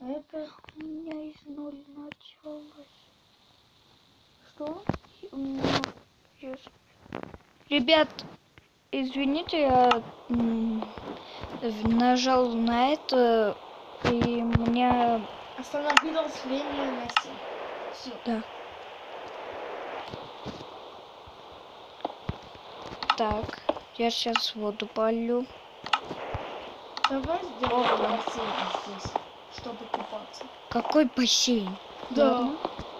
Это У меня из 0 началось. что? У меня сейчас... Ребят, извините, я нажал на это, и мне... Остановилось время на 7. Все. Да. Так, я сейчас воду полью. Давай сделаем бассейн здесь, чтобы купаться. Какой бассейн? Да. Ладно.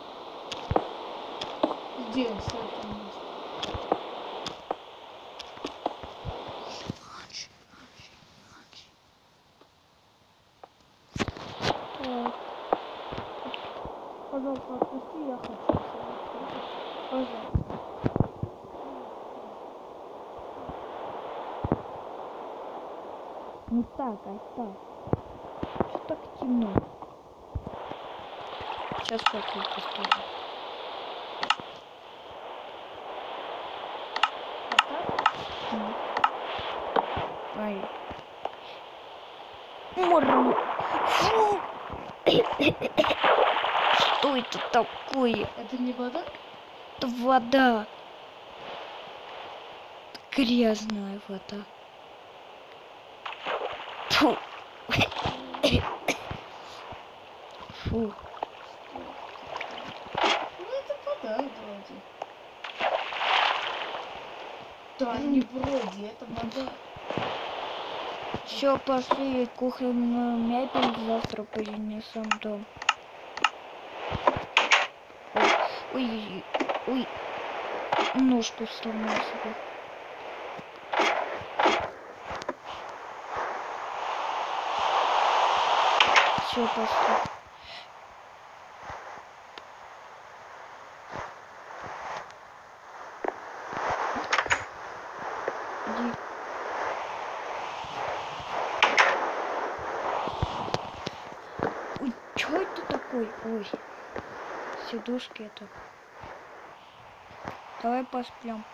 Здесь, в этом месте. Так, Пожалуйста, отпусти, я хочу. Пожалуйста. не так, а так. Что так темно? Сейчас какую поставлю. Ай. Мору. Фу. Что это такое? Это не вода? Это вода. Грязная вода. Фу. Фу. Ну это вода вроде. Да, не вроде, это вода. Все, пошли кухонную мебель завтра перенесем в дом. Ой, ой, ножку сломал себе. Все, пошли. Иди. Ой, что это такое? Ой, сидушки это. Давай посплем.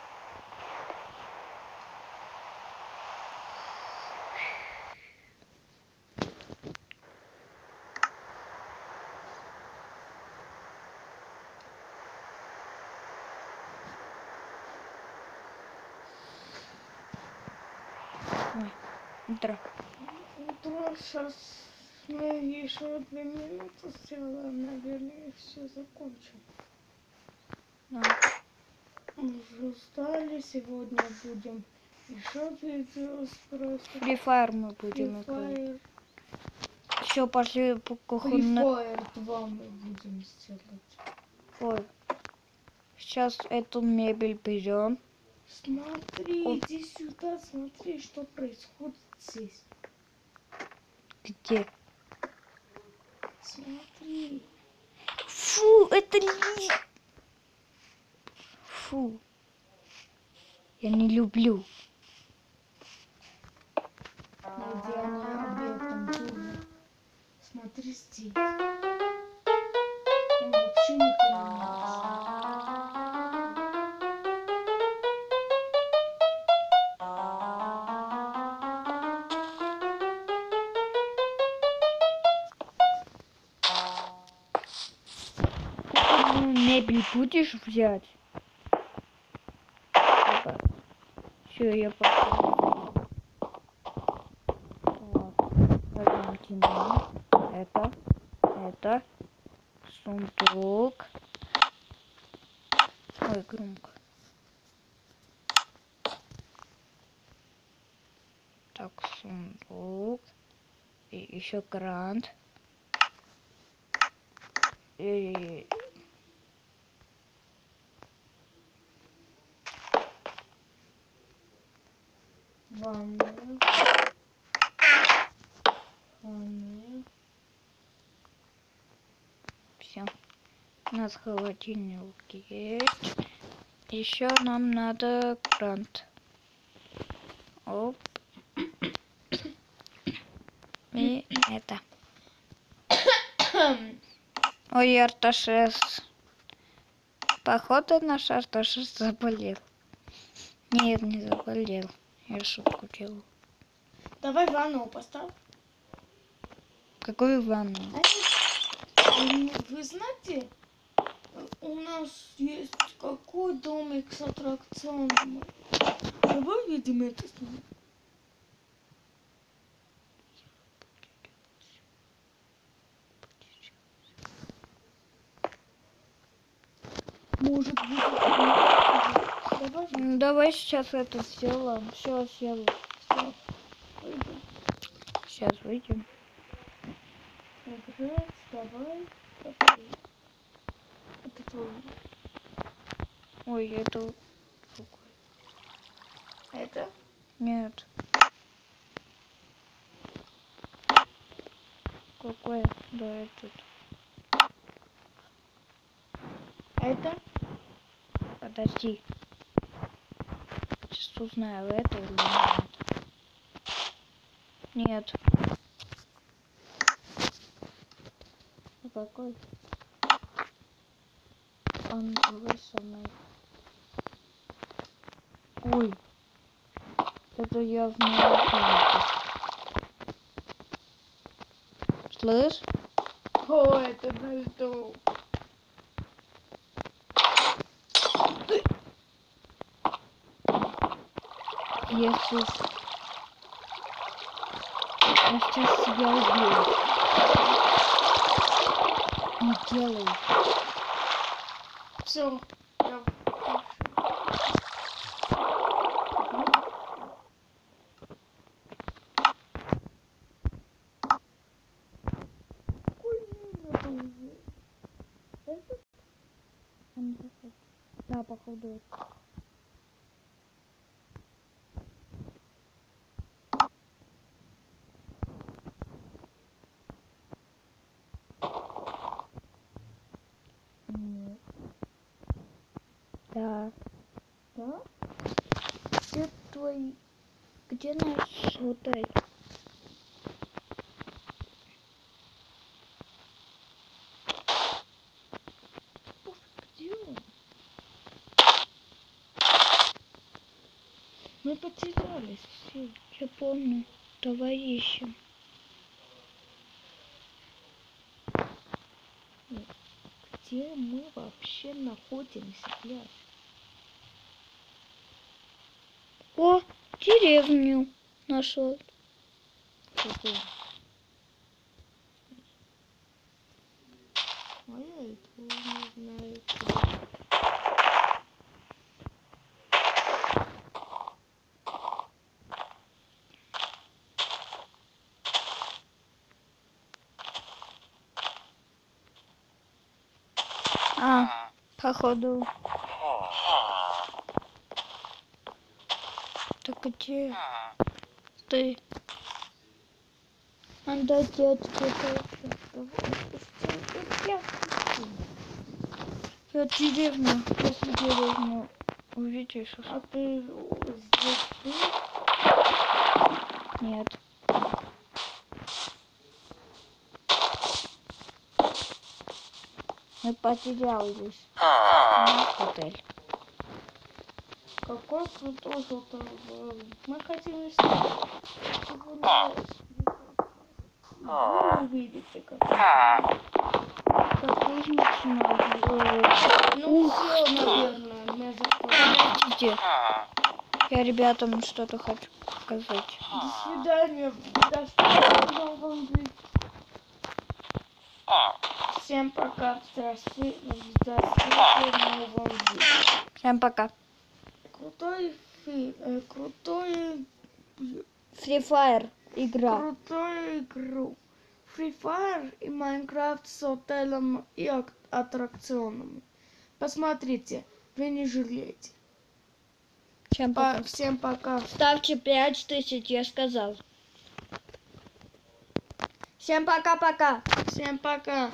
Ой, утро. Утро сейчас мы еще 2 минуты сделаем, наверное, и все закончим. Да. Мы уже устали, сегодня будем еще видео просто. Free Fire мы будем играть. Все, пошли по Free кухонной. Fire 2 мы будем сделать. Ой. Сейчас эту мебель берем. Смотри, иди сюда, смотри, что происходит здесь. Где? Смотри. Фу, это ли... Фу. Я не люблю. Найди, они об этом думают. Смотри здесь. Он вообще не понимает. Мебель будешь взять? Все, я пошел. Это сундук. Ой, громко. Так, сундук. И еще грант. И... Ванная. Ванная. Все. У нас холодильник есть. Еще нам надо грант. Оп. И это. Ой, Арташес. Походу наш Арташес заболел. Нет, не заболел. Я шутку делаю. Давай ванну поставь. Какую ванну? А это Вы знаете, у нас есть какой домик с аттракционами. Давай видим это с ним. Может быть, давай. Давай сейчас это сделаем. Все, сделаем. Всё, выйдем. Сейчас выйдем. Играть, давай. Давай. Это твой. Ой, это... Это? Нет. Какой? Да, этот. Это? Подожди. Сейчас узнаю, это или нет. Нет. А какой? Он давай со мной. Ой. Это явно это. Слышь? О, это на льду. Иисус. Я сейчас себя убью. Не делай. Все. Я... Какой мина был? Это? Да, походу. Да. Да? Где твой... Где наш отель? Где он? Мы потерялись все. Я помню. Давай ищем. Где мы вообще находимся, блядь? О, деревню нашел. Какой? А я этого не знаю. А, походу. Так где ты? Анда дядька. Я деревню. После деревню увидишь. А ты здесь был? Нет. Мы потерялись. Наш отель. Какой крутой желтый. Мы хотим искать. Вы увидите, как. Так, начинаю. Ну все, наверное, мы закончили. Подождите. Я ребятам что-то хочу показать. До свидания. До встречи в новом видео. Всем пока. До встречи в новом видео. Всем пока. Крутой Free Fire игра. крутую игру. Free Fire и Minecraft с отелем и аттракционами. Посмотрите, вы не жалеете. Всем пока. Всем пока. Ставьте 5000, я сказал. Всем пока-пока. Всем пока.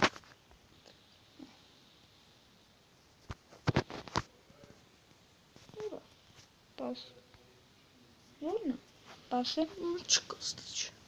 Пас. Можно? Пасы. Косточка.